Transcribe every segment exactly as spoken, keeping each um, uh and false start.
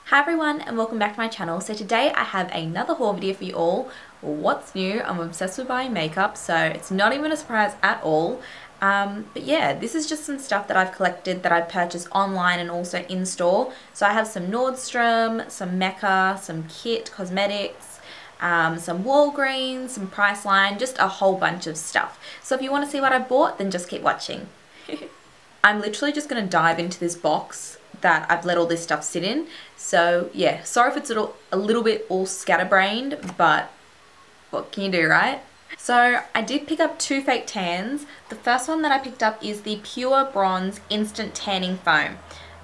Hi everyone and welcome back to my channel. So today I have another haul video for you all. What's new? I'm obsessed with buying makeup, so it's not even a surprise at all. Um, but yeah, this is just some stuff that I've collected that I've purchased online and also in store. So I have some Nordstrom, some Mecca, some Kit Cosmetics, um, some Walgreens, some Priceline, just a whole bunch of stuff. So if you want to see what I bought, then just keep watching. I'm literally just going to dive into this box that I've let all this stuff sit in. So yeah, sorry if it's a little, a little bit all scatterbrained, but what can you do, right? So I did pick up two fake tans. The first one that I picked up is the Pure Bronze Instant Tanning Foam.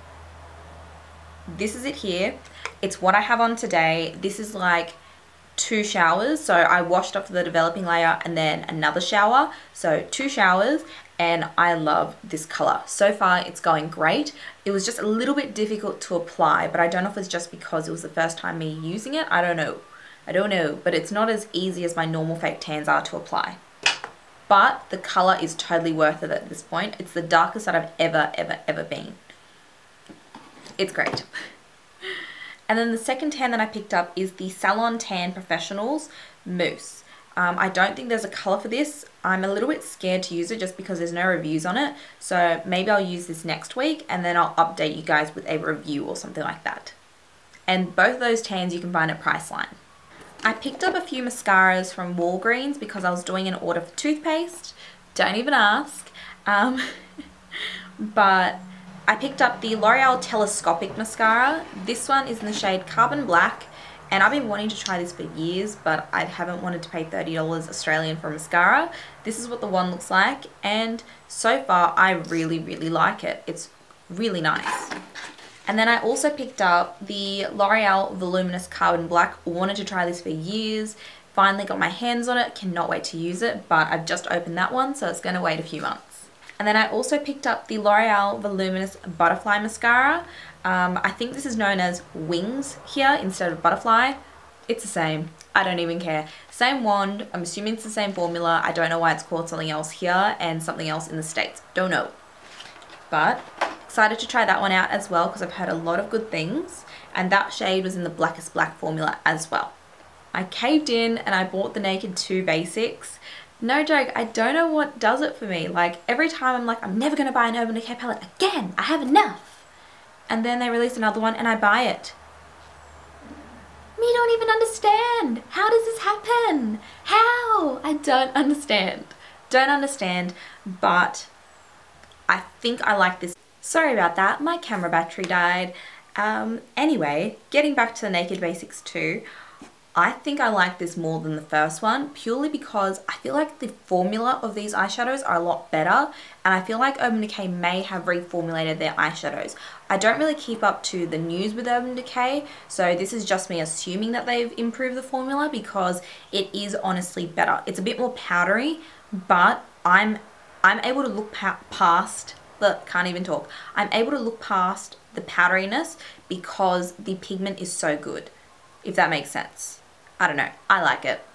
This is it here. It's what I have on today. This is like two showers. So I washed off the developing layer and then another shower. So two showers. And I love this color. So far it's going great. It was just a little bit difficult to apply, but I don't know if it's just because it was the first time me using it. I don't know. I don't know, but it's not as easy as my normal fake tans are to apply. But the color is totally worth it at this point. It's the darkest that I've ever, ever, ever been. It's great. And then the second tan that I picked up is the Salon Tan Professionals Mousse. Um, I don't think there's a colour for this. I'm a little bit scared to use it just because there's no reviews on it. So maybe I'll use this next week and then I'll update you guys with a review or something like that. And both of those tans you can find at Priceline. I picked up a few mascaras from Walgreens because I was doing an order for toothpaste. Don't even ask. Um, but I picked up the Loreal Telescopic Mascara. This one is in the shade Carbon Black. And I've been wanting to try this for years, but I haven't wanted to pay thirty dollars Australian for a mascara. This is what the one looks like, and so far I really, really like it. It's really nice. And then I also picked up the L'Oreal Voluminous Carbon Black. Wanted to try this for years. Finally got my hands on it. Cannot wait to use it, but I've just opened that one, so it's going to wait a few months. And then I also picked up the L'Oreal Voluminous Butterfly Mascara. Um, I think this is known as Wings here instead of Butterfly. It's the same. I don't even care. Same wand. I'm assuming it's the same formula. I don't know why it's called something else here and something else in the States. Don't know. But excited to try that one out as well because I've heard a lot of good things. And that shade was in the Blackest Black formula as well. I caved in and I bought the Naked two Basics. No joke, I don't know what does it for me. Like every time I'm like, I'm never going to buy an Urban Decay palette again. I have enough. And then they release another one and I buy it. Me don't even understand. How does this happen? How? I don't understand. Don't understand, but I think I like this. Sorry about that, my camera battery died. Um, anyway, getting back to the Naked Basics two. I think I like this more than the first one purely because I feel like the formula of these eyeshadows are a lot better, and I feel like Urban Decay may have reformulated their eyeshadows. I don't really keep up to the news with Urban Decay, so this is just me assuming that they've improved the formula because it is honestly better. It's a bit more powdery, but I'm I'm able to look pa past the can't even talk. I'm able to look past the powderiness because the pigment is so good, if that makes sense. I don't know, I like it.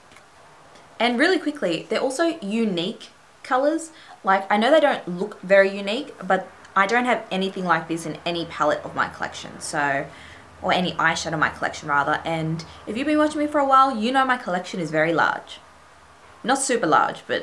And really quickly, they're also unique colors. Like, I know they don't look very unique, but I don't have anything like this in any palette of my collection, so, or any eyeshadow in my collection rather. And if you've been watching me for a while, you know my collection is very large. Not super large, but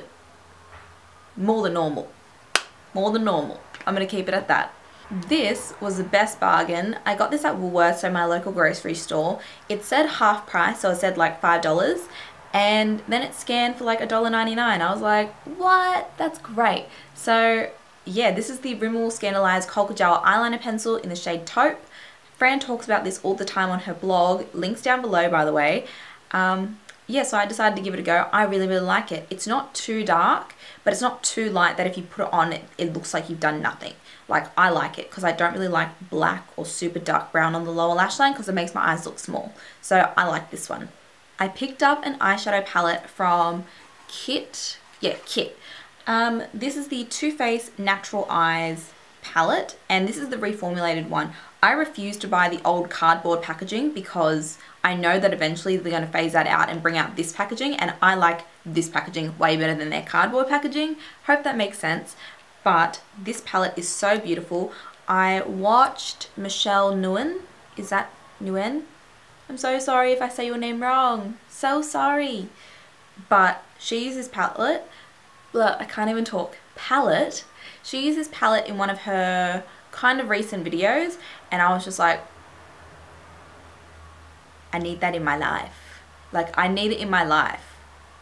more than normal. More than normal. I'm gonna keep it at that. This was the best bargain. I got this at Woolworths, so my local grocery store. It said half price, so it said like five dollars. And then it scanned for like a dollar ninety-nine. I was like, what? That's great. So yeah, this is the Rimmel Scandalized Cocoa Gel Eyeliner Pencil in the shade Taupe. Fran talks about this all the time on her blog. Links down below, by the way. Um, yeah, so I decided to give it a go. I really, really like it. It's not too dark, but it's not too light that if you put it on, it, it looks like you've done nothing. Like, I like it because I don't really like black or super dark brown on the lower lash line because it makes my eyes look small. So I like this one. I picked up an eyeshadow palette from Kit. Yeah, Kit. Um, this is the Too Faced Natural Eyes palette, and this is the reformulated one. I refuse to buy the old cardboard packaging because I know that eventually they're going to phase that out and bring out this packaging, and I like this packaging way better than their cardboard packaging. Hope that makes sense. But this palette is so beautiful. I watched Michelle Nguyen, is that Nguyen. I'm so sorry if I say your name wrong. So sorry. But she uses this palette. Look, I can't even talk. Palette. She used this palette in one of her kind of recent videos, and I was just like, I need that in my life. Like, I need it in my life.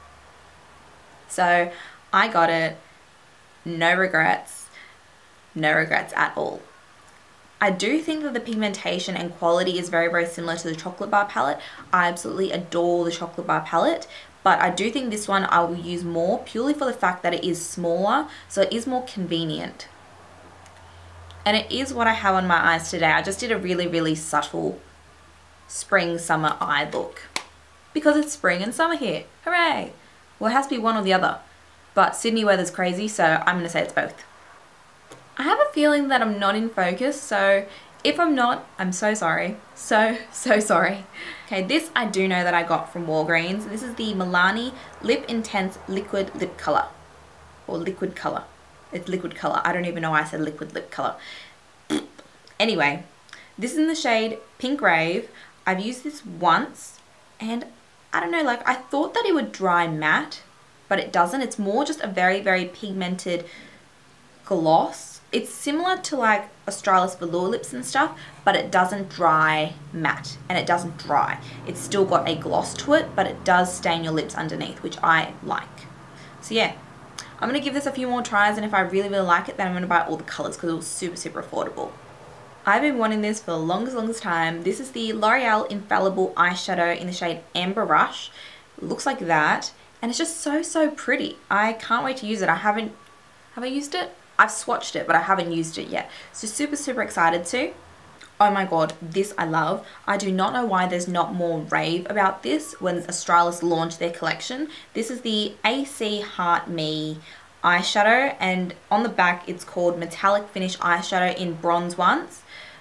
So I got it. No regrets. No regrets at all. I do think that the pigmentation and quality is very, very similar to the chocolate bar palette. I absolutely adore the chocolate bar palette, but I do think this one I will use more purely for the fact that it is smaller, so it is more convenient. And it is what I have on my eyes today. I just did a really, really subtle spring summer eye look because it's spring and summer here. Hooray! Well, it has to be one or the other, but Sydney weather's crazy, so I'm gonna say it's both. I have a feeling that I'm not in focus, so if I'm not, I'm so sorry. So, so sorry. Okay, this I do know that I got from Walgreens. This is the Milani Lip Intense Liquid Lip Color, or liquid color. It's liquid color. I don't even know why I said liquid lip color. Anyway, this is in the shade Pink Rave. I've used this once, and I don't know, like I thought that it would dry matte, but it doesn't. It's more just a very, very pigmented gloss. It's similar to like Australis velour lips and stuff, but it doesn't dry matte, and it doesn't dry. It's still got a gloss to it, but it does stain your lips underneath, which I like. So yeah, I'm going to give this a few more tries, and if I really, really like it, then I'm going to buy all the colours because it was super, super affordable. I've been wanting this for the longest, longest time. This is the L'Oreal Infallible Eyeshadow in the shade Amber Rush. It looks like that, and it's just so, so pretty. I can't wait to use it. I haven't, have I used it? I've swatched it, but I haven't used it yet. So super, super excited to. Oh my god, this I love. I do not know why there's not more rave about this when Australis launched their collection. This is the A C Heart Me eyeshadow, and on the back it's called Metallic Finish Eyeshadow in Bronze Once.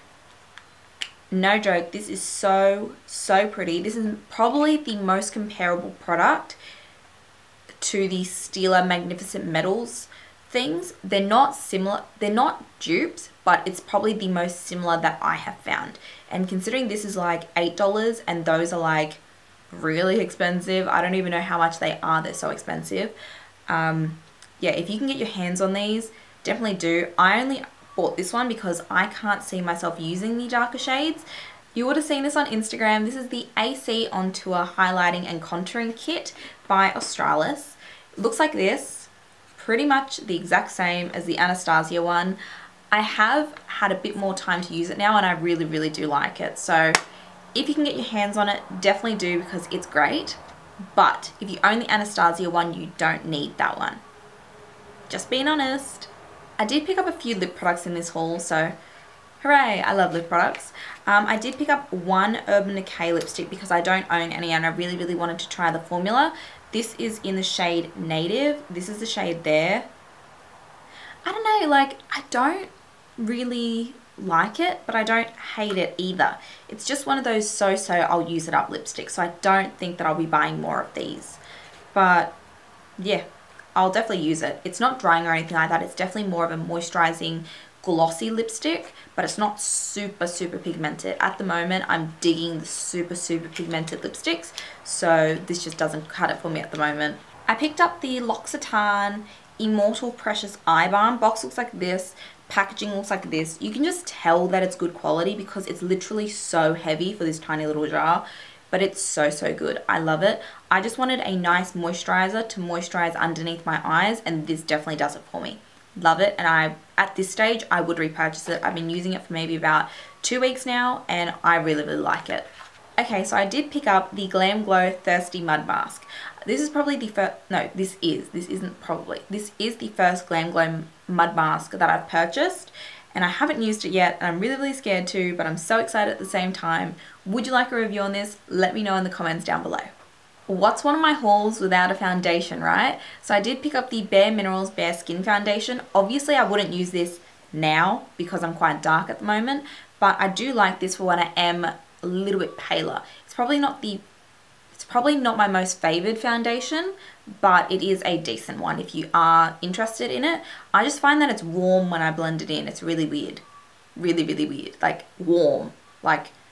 No joke, this is so, so pretty. This is probably the most comparable product to the Stila Magnificent Metals things. They're not similar, they're not dupes, but it's probably the most similar that I have found. And considering this is like eight dollars and those are like really expensive, I don't even know how much they are, they're so expensive. Um, yeah, if you can get your hands on these, definitely do. I only bought this one because I can't see myself using the darker shades. You would have seen this on Instagram. This is the A C On Tour Highlighting and Contouring Kit by Australis. It looks like this, pretty much the exact same as the Anastasia one. I have had a bit more time to use it now, and I really, really do like it. So if you can get your hands on it, definitely do because it's great. But if you own the Anastasia one, you don't need that one. Just being honest. I did pick up a few lip products in this haul, so hooray, I love lip products. Um, I did pick up one Urban Decay lipstick because I don't own any and I really, really wanted to try the formula. This is in the shade Native. This is the shade there. I don't know, like, I don't really like it, but I don't hate it either. It's just one of those so-so I'll use it up lipsticks, so I don't think that I'll be buying more of these. But yeah, I'll definitely use it. It's not drying or anything like that. It's definitely more of a moisturizing, glossy lipstick, but it's not super, super pigmented. At the moment, I'm digging the super, super pigmented lipsticks, so this just doesn't cut it for me at the moment. I picked up the L'Occitane Immortal Precious Eye Balm. Box looks like this. Packaging looks like this. You can just tell that it's good quality because it's literally so heavy for this tiny little jar, but it's so, so good. I love it. I just wanted a nice moisturizer to moisturize underneath my eyes, and this definitely does it for me. Love it, and I, at this stage, I would repurchase it. I've been using it for maybe about two weeks now, and I really, really like it. Okay, so I did pick up the Glam Glow Thirsty Mud Mask. This is probably the first, no, this is, this isn't probably, this is the first Glam Glow Mud Mask that I've purchased, and I haven't used it yet, and I'm really, really scared to, but I'm so excited at the same time. Would you like a review on this? Let me know in the comments down below. What's one of my hauls without a foundation, right? So I did pick up the Bare Minerals Bare Skin Foundation. Obviously, I wouldn't use this now because I'm quite dark at the moment, but I do like this for when I am a little bit paler. It's probably not the It's probably not my most favored foundation, but it is a decent one if you are interested in it. I just find that it's warm when I blend it in. It's really weird. Really, really weird. Like warm. Like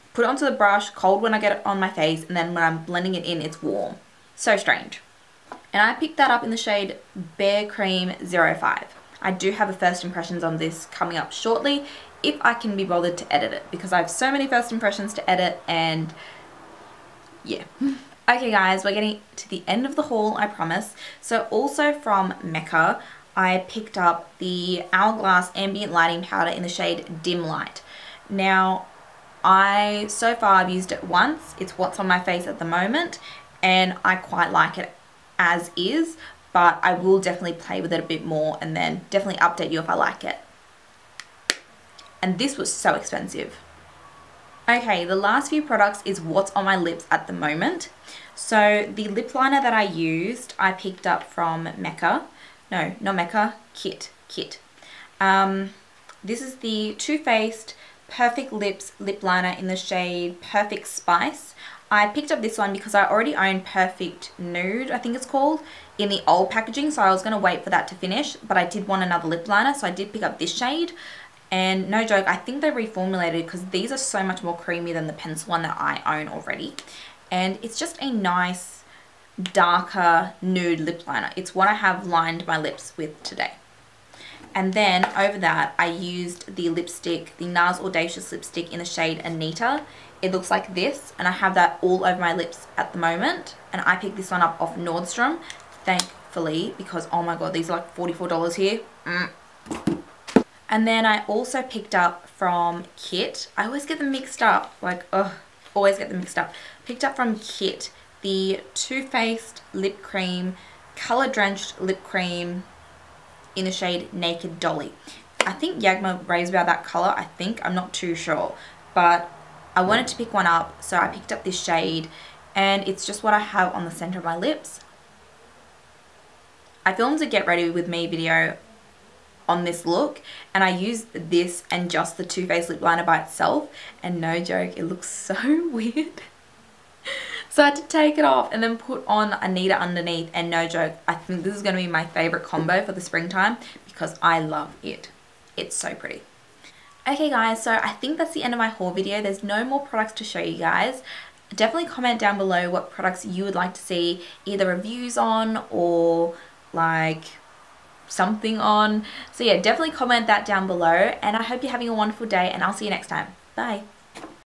put it onto the brush, cold when I get it on my face, and then when I'm blending it in, it's warm. So strange. And I picked that up in the shade Bare Cream zero five. I do have a first impressions on this coming up shortly, if I can be bothered to edit it, because I have so many first impressions to edit, and yeah. Okay guys, we're getting to the end of the haul, I promise. So also from Mecca, I picked up the Hourglass Ambient Lighting Powder in the shade Dim Light. Now, I, so far I've used it once. It's what's on my face at the moment, and I quite like it as is, but I will definitely play with it a bit more and then definitely update you if I like it. And this was so expensive. Okay, the last few products is what's on my lips at the moment. So the lip liner that I used, I picked up from Mecca. No, not Mecca, Kit, Kit. Um, this is the Too Faced Perfect Lips lip liner in the shade Perfect Spice. I picked up this one because I already own Perfect Nude, I think it's called, in the old packaging, so I was going to wait for that to finish, but I did want another lip liner, so I did pick up this shade. And no joke, I think they reformulated because these are so much more creamy than the pencil one that I own already. And it's just a nice, darker nude lip liner. It's what I have lined my lips with today. And then over that, I used the lipstick, the Nars Audacious lipstick in the shade Anita. It looks like this, and I have that all over my lips at the moment. And I picked this one up off Nordstrom, thankfully, because oh my god, these are like forty-four dollars here. Mm. And then I also picked up from Kit, I always get them mixed up, like, ugh, always get them mixed up. Picked up from Kit the Too Faced Lip Cream, Color Drenched Lip Cream in the shade Naked Dolly. I think Yagma raves about that color, I think, I'm not too sure. But I wanted to pick one up, so I picked up this shade, and it's just what I have on the center of my lips. I filmed a Get Ready With Me video on this look, and I used this and just the Too Faced lip liner by itself, and no joke, it looks so weird. So I had to take it off and then put on Anita underneath, and no joke, I think this is going to be my favorite combo for the springtime because I love it. It's so pretty. Okay guys, so I think that's the end of my haul video. There's no more products to show you guys. Definitely comment down below what products you would like to see either reviews on or like something on. So yeah, definitely comment that down below, and I hope you're having a wonderful day, and I'll see you next time. Bye.